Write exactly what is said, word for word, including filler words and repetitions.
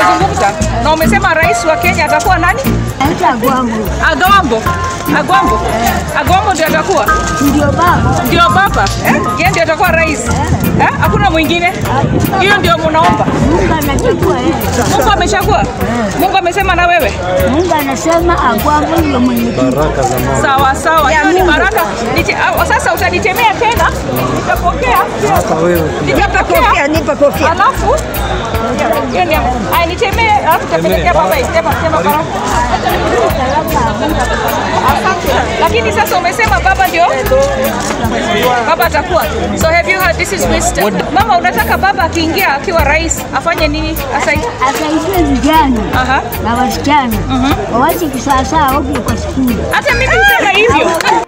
umezungumza na umesema rais wa Kenya atakuwa nani? Agwambo. Agwambo. Agwambo. Agwambo ndio atakuwa? Ndio baba. Ndio baba. Eh? Yeye ndio atakuwa rais. Eh? Hakuna mwingine. Hiyo ndio mnaomba. Mungu anachagua yeye. Mungu amechagua? Mungu amesema na wewe? Mungu anasema Agwambo ndio mwenye baraka za Mungu. Sawa sawa. Hiyo ni baraka. Nite, sasa utanitemea tena. Nitapokea. Hata wewe. Nitapokea, nipa kofia. Alafu hiyo ni ai nitemee, alafu tapelekea baba isema sema baraka. Lakini sasa umesema baba ndio baba atakuwa. So have you heard this is wisdom? Mama, unataka baba akiingia akiwa rais afanye nini? Asaidie asaidie vijana aha na wasichana waache kisasa huko kwa shule. Hata mimi nisema hivyo.